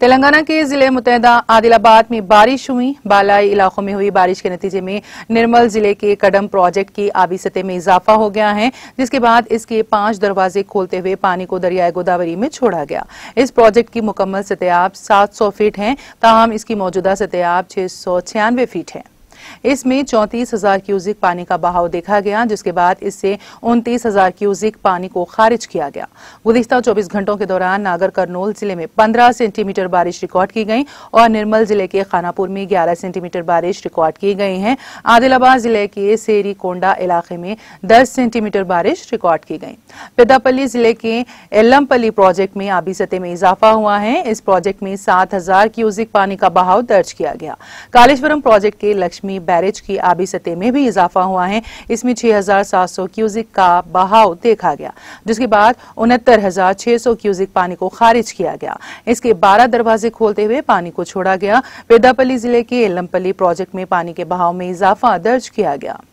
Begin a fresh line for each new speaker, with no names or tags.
तेलंगाना के जिले मुतहदा आदिलाबाद में बारिश हुई। बालाई इलाकों में हुई बारिश के नतीजे में निर्मल जिले के कदम प्रोजेक्ट की आबी सतह में इजाफा हो गया है, जिसके बाद इसके 5 दरवाजे खोलते हुए पानी को दरियाए गोदावरी में छोड़ा गया। इस प्रोजेक्ट की मुकम्मल सतह आब 700 फीट है, ताहम इसकी मौजूदा सतह आब 696 फीट है। इसमें 34,000 क्यूसिक पानी का बहाव देखा गया, जिसके बाद इससे 29,000 क्यूसिक पानी को खारिज किया गया। गुज़िश्ता 24 घंटों के दौरान नागर कर्नूल जिले में 15 सेंटीमीटर बारिश रिकॉर्ड की गई और निर्मल जिले के खानापुर में 11 सेंटीमीटर बारिश रिकॉर्ड की गई है। आदिलाबाद जिले के सेरी कोंडा इलाके में 10 सेंटीमीटर बारिश रिकॉर्ड की गई। पेद्दापल्ली जिले के एल्लमपल्ली प्रोजेक्ट में आबी सतह में इजाफा हुआ है। इस प्रोजेक्ट में 7,000 क्यूसिक पानी का बहाव दर्ज किया गया। कालेश्वरम प्रोजेक्ट के लक्ष्मी बैरेज की आबी सतह में भी इजाफा हुआ है। इसमें 6,700 क्यूसिक का बहाव देखा गया, जिसके बाद 69,600 क्यूसिक पानी को खारिज किया गया। इसके 12 दरवाजे खोलते हुए पानी को छोड़ा गया। पेद्दापल्ली जिले के एल्लमपल्ली प्रोजेक्ट में पानी के बहाव में इजाफा दर्ज किया गया।